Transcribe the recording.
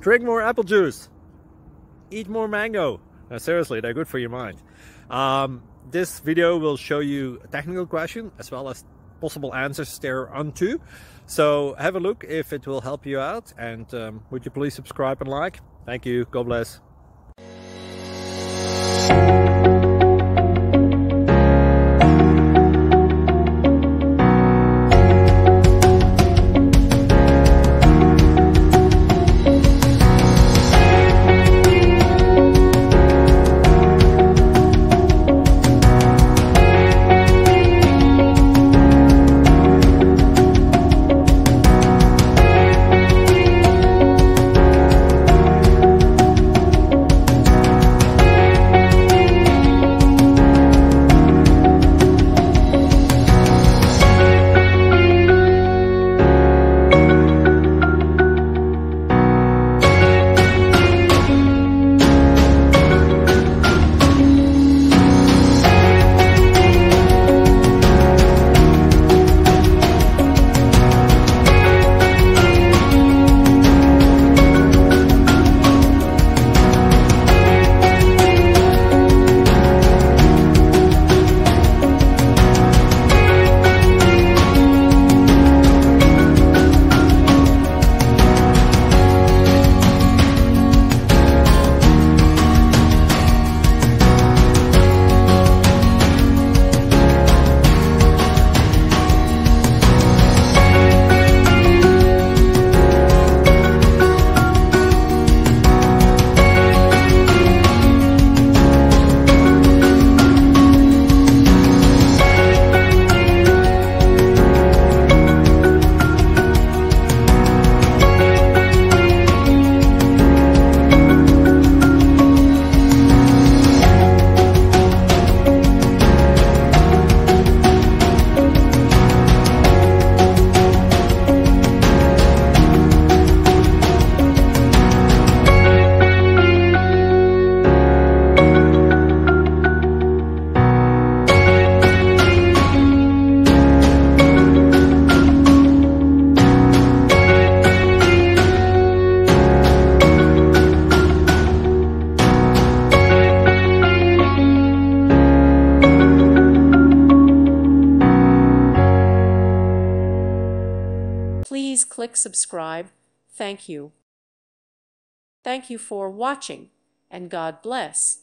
Drink more apple juice. Eat more mango. No, seriously, they're good for your mind. This video will show you a technical question as well as possible answers thereunto. So have a look if it will help you out, and would you please subscribe and like? Thank you. God bless. Please click subscribe. Thank you. Thank you for watching, and God bless.